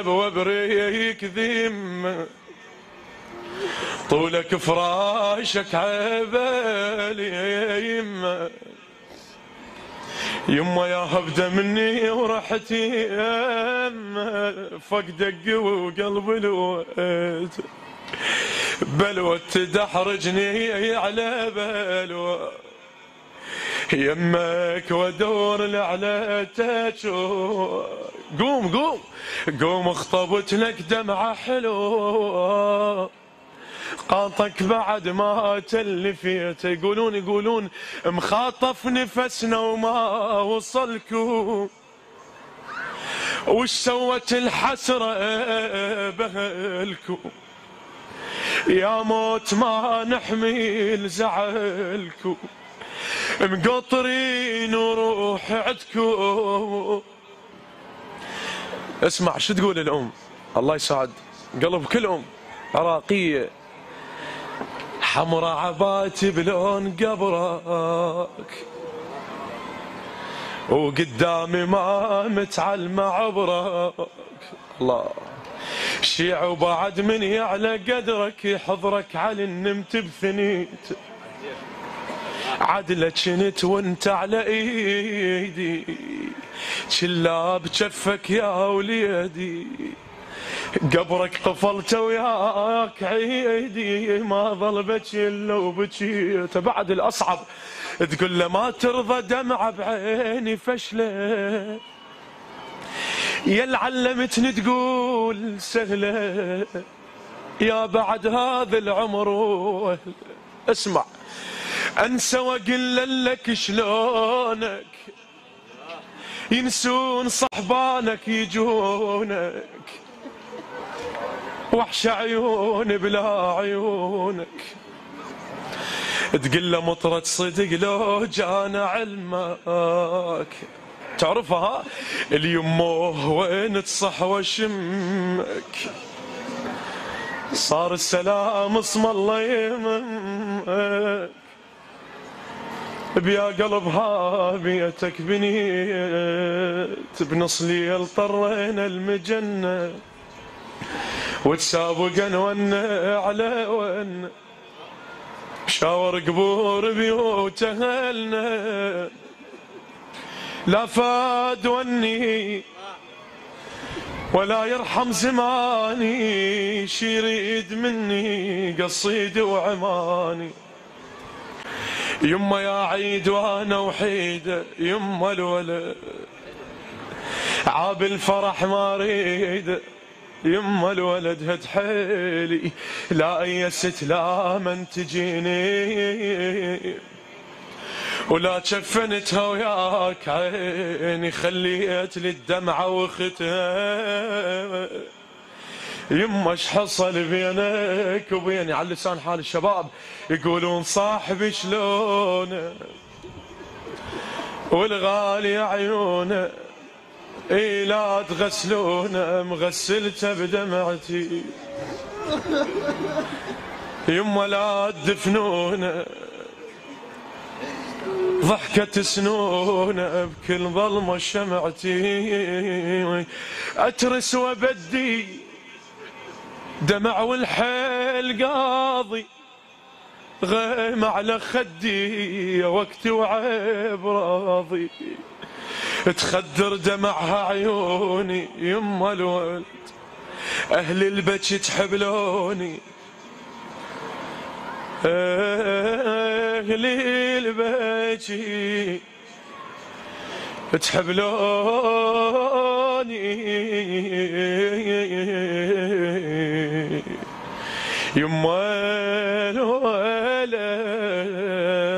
وابريك ذم طولك فراشك عبالي يما يا هبده مني ورحتي فقدك وقلب الوقت بلوة تدحرجني على بلوة يمك وادور لعلتك قوم قوم قوم اخطبت لك دمعة حلوة قاطك بعد ما تلفيت يقولون مخاطف نفسنا وما وصلكم وش سوت الحسرة بهلكم يا موت ما نحمل زعلكم مقطرين وروح عدكم. اسمع شو تقول الأم الله يسعد قلب كل أم عراقية حمرا عباتي بلون قبرك وقدامي ما متعلمة عبرك الله شيع وبعد من يعلى قدرك يحضرك على النمت بثنيت عدلة جنت وانت على ايدي شلا بجفك يا وليدي قبرك قفلت وياك عيدي ما ظل بكي الا وبكيت بعد الاصعب تقول له ما ترضى دمعة بعيني فشله يا علمتني تقول سهله يا بعد هذا العمر اسمع انسى واقول لك شلونك ينسون صحبانك يجونك وحش عيون بلا عيونك تقول له مطرة صدق لو جانا علمك تعرفها اليمه وين تصح وشمك صار السلام اسم الله يمك بيا قلب هابيتك بنيت بنص ليل طرينا المجنة وتسابقن ون على ون شاور قبور بيوت اهلنا لا فاد وني ولا يرحم زماني شي يريد مني قصيد وعماني يما يا عيد وانا وحيده يما الولد عاب الفرح ما اريد يما الولد هد حيلي لا ايست لا من تجيني ولا شفنتها وياك عيني خليت لي الدمعة وختها يما ايش حصل بينك وبيني على لسان حال الشباب يقولون صاحبي شلونه والغالي عيونه اي لا تغسلونه مغسلته بدمعتي يما لا تدفنونه ضحكة سنونه بكل ظلمة شمعتي اترس وابدي دمع والحيل قاضي غيم على خدي وقتي وعيب راضي تخدر دمعها عيوني يما الولد اهل البكي تحبلوني اهل البكي تحبلوني يما الولد